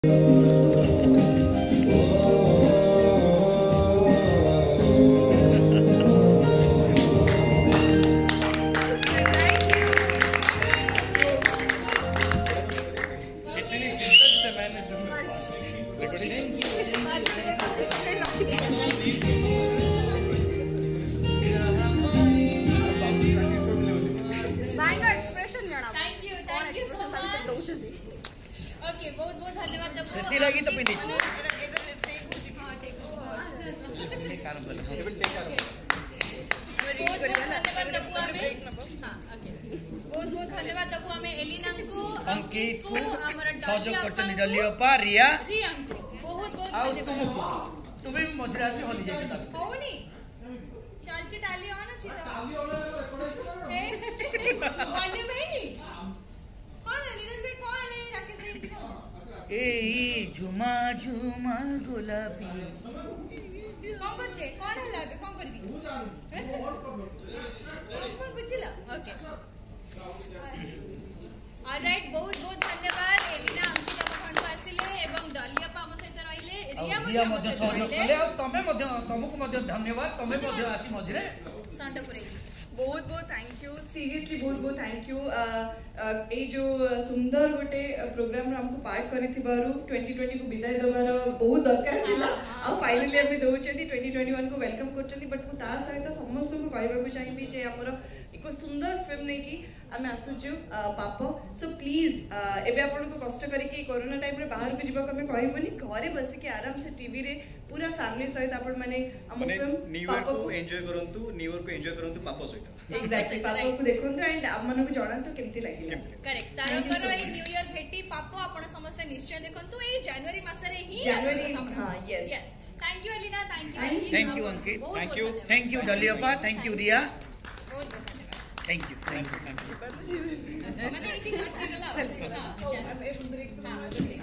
okay बहुत बहुत धन्यवाद सेती लगी तो पिंदी बहुत बहुत धन्यवाद दबु हमें एलिना को अंकित को हमर सहयोग करछन डलियोपा रिया रिया को बहुत बहुत आउ तुम्हें भी मजरा से होली जाय होनी चालची डाली हो ना छी तो वाली में नहीं कौन है नीरज भाई कौन है राकेश भाई ए झुमा झुमा गुलाबी कौन करछे कौन है लागे कौन करबी कौन बुझिला ओके ऑलराइट बहुत बहुत धन्यवाद एलिना अंकित अपन आसिले एवं डलियापा हम सहित रहिले रिया मध्य सहयोग कले और तमे मध्य तुमको मध्य धन्यवाद तमे मध्य आसी मझरे सांडपुरे बहुत बहुत थैंक यू सीरियसली बहुत बहुत थैंक यू ए जो सुंदर गोटे प्रोग्राम हमको पार्ट करिथिबारु 2020 को विदाय दबार बहुत दरकार थिला आ फाइनली हम दोचेती 2021 को वेलकम करचती बट मु ता सहित समस्त को कहबा चाहिबी जे हमर एक सुंदर फिल्म नै कि आमे आसुछु पाप सो प्लीज एबे आपन को कष्ट करी कि कोरोना टाइम रे बाहर को जीवा को हमें कहबनी घरे बसी के आराम से टीवी रे पूरा फैमिली सहित आपन माने हम फिल्म न्यू ईयर को एन्जॉय करंतु न्यू ईयर को एन्जॉय करंतु पाप सहित एग्जैक्टली पापा को देखंतु एंड आप मन को जणांतु केमती लागिला करेक्ट तारकर ए न्यू ईयर भेटी पाप आपण समस्त निश्चय देखंतु ए जनवरी मासरे ही जनवरी हां yes thank you Elina thank you Ankit thank you डलियोपा थैंक यू रिया बहुत बहुत थैंक यू मैंने 18 कट करला हां चल हां